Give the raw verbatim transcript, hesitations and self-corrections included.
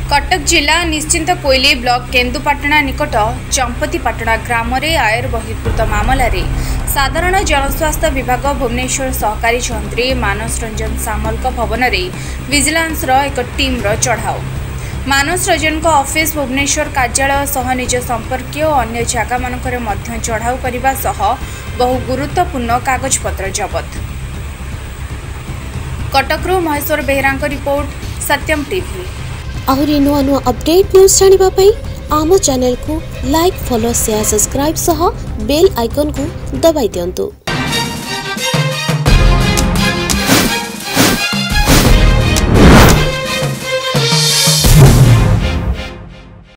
कटक जिला निश्चिंत कोइली ब्लॉक केन्दुपाटना निकट चंपतीपाटना ग्राम रे आयर बहिर्भूत मामलें साधारण जनस्वास्थ्य विभाग भुवनेश्वर सहकारी मंत्री मानस रंजन सामल भवन में विजिलेंस एक टीम चढ़ाऊ मानस रंजन को ऑफिस भुवनेश्वर कार्यालय सह निज संपर्क और अन्य जगह मानक चढ़ाऊ करने सह बहु गुरुत्वपूर्ण कागजपत्र जबत। कटकरू महेश्वर बेहरा रिपोर्ट सत्यम टीवी। आहरी नुआ नुआ अपडेट न्यूज जानिबा पई आम चैनल को लाइक फॉलो शेयर सब्सक्राइब सह बेल आइकन को दबाई दियंतु।